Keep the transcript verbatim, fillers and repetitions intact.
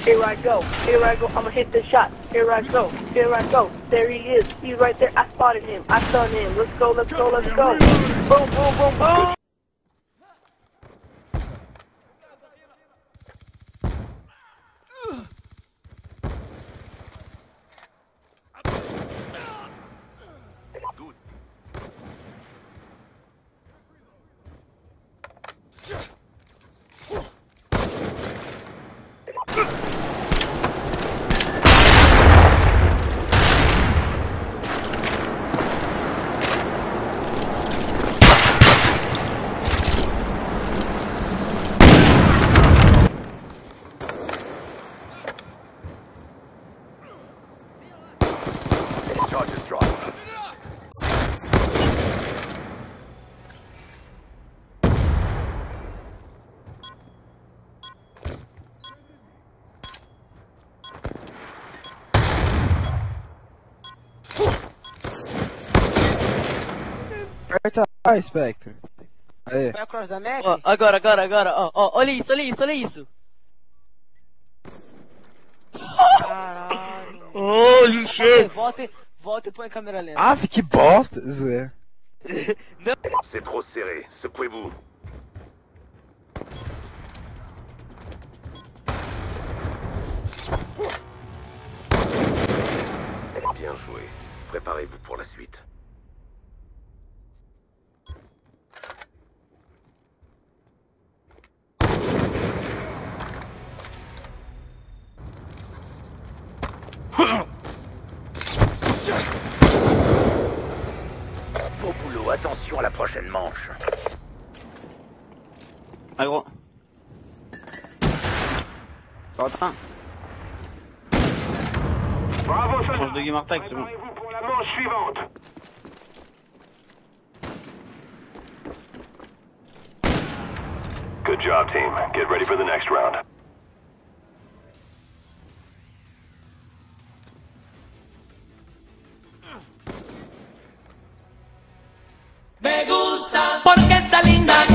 Here I go, here I go, I'ma hit the shot. Here I go, here I go. There he is, he's right there. I spotted him, I stunned him. Let's go, let's go, let's go. Boom, boom, boom, boom. Charges dropped. Aperta A, Spectre. Aí. Vai across da map? Ó, agora, agora, agora, ó, ó, olha isso, olha isso, olha isso. Caralho. Holy shit. Volta e, volta e põe a câmera lenta. Ah, que bosta! Zoé. C'est trop serré, secouez-vous. Bien joué. Préparez-vous pour la suite. Bon boulot, attention à la prochaine manche. Ah gros. Pas en train. Bravo, Change de game attack, c'est bon. préparez-vous pour la manche suivante. Good job, team. Get ready for the next round. Me gusta porque está linda.